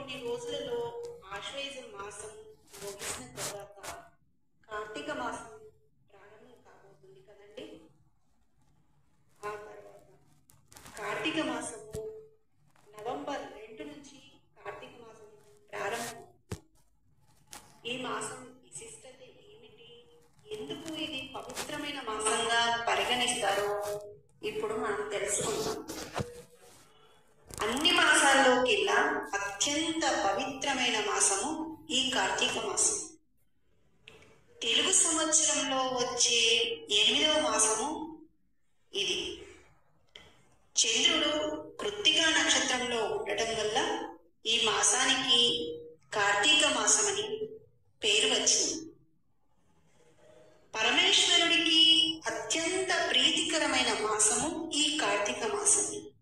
కొన్ని రోజులలో ఆశ్వయుజ మాసం ముగిసిన తర్వాత కార్తీక మాసం ప్రారంభం కాబోతుంది కదండి. ఆ తర్వాత కార్తీక మాసము నవంబర్ 2 నుంచి కార్తీక మాసం ప్రారంభం. ఈ మాసం విశిష్టత ఏమిటి, ఎందుకు ఇది పవిత్రమైన మాసంగా పరిగణిస్తారో ఇప్పుడు మనం తెలుసుకుందాం. అన్ని మాసాల్లోకెల్లా అత్యంత పవిత్రమైన మాసము ఈ కార్తీక మాసం. తెలుగు సంవత్సరంలో వచ్చే 8వ మాసము ఇది. చంద్రుడు కృత్తికా నక్షత్రంలో ఉండటం వల్ల ఈ మాసానికి కార్తీక మాసమని పేరు వచ్చింది. పరమేశ్వరుడికి అత్యంత ప్రీతికరమైన మాసము ఈ కార్తీక మాసం.